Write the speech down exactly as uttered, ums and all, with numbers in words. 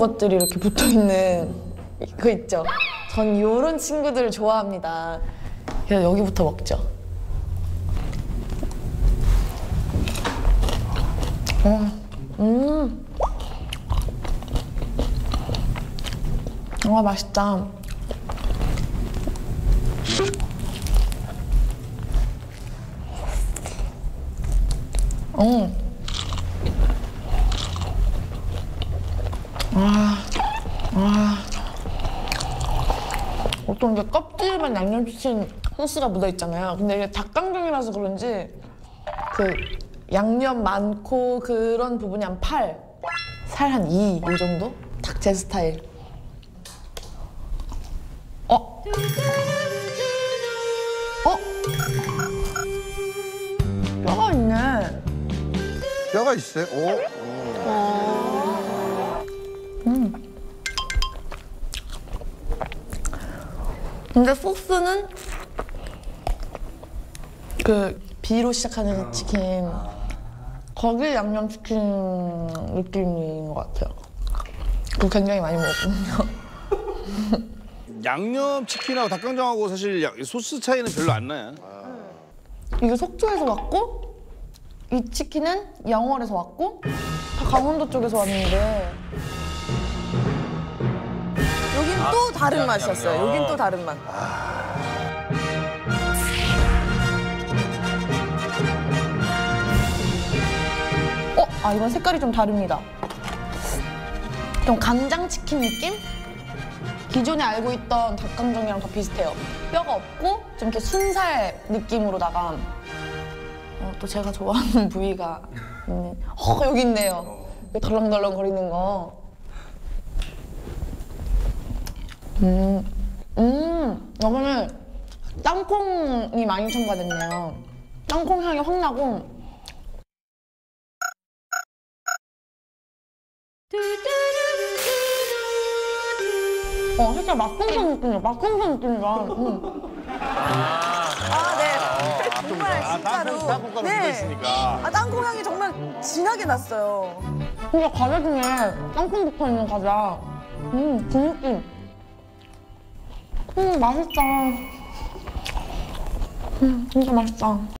것들이 이렇게 붙어있는 그 있죠? 전 이런 친구들을 좋아합니다. 그래서 여기부터 먹죠. 어, 음, 아 맛있다. 음. 아, 아. 보통 이게 껍질만 양념치킨 소스가 묻어있잖아요. 근데 이게 닭강정이라서 그런지 그 양념 많고 그런 부분이 한 팔, 살 한 이, 이 정도? 딱 제 스타일. 어? 어? 뼈가 있네. 뼈가 있어요? 오. 어. 음. 근데 소스는 그 B로 시작하는 치킨, 거기 양념치킨 느낌인 것 같아요. 그거 굉장히 많이 먹거든요. 양념치킨하고 닭강정하고 사실 소스 차이는 별로 안 나요. 이게 속초에서 왔고, 이 치킨은 영월에서 왔고, 다 강원도 쪽에서 왔는데. 여긴 또 다른 맛이었어요. 여긴 또 다른 맛. 어? 아, 이건 색깔이 좀 다릅니다. 좀 간장치킨 느낌? 기존에 알고 있던 닭강정이랑 더 비슷해요. 뼈가 없고 좀 이렇게 순살 느낌으로다가 어, 또 제가 좋아하는 부위가 있는. 어, 여기 있네요. 여기 덜렁덜렁 거리는 거. 음, 음, 이거는 땅콩이 많이 첨가됐네요. 땅콩 향이 확 나고. 어, 살짝 맛풍선 느낌이야. 맛풍선 느낌이야. 음. 아, 네. 정말 진짜로. 땅콩가루 묻어있으니까. 아, 땅콩 향이 정말 진하게 났어요. 진짜 과자 중에 땅콩 붙어있는 과자. 음, 그 느낌. 음, 맛있다. 음, 진짜 맛있다.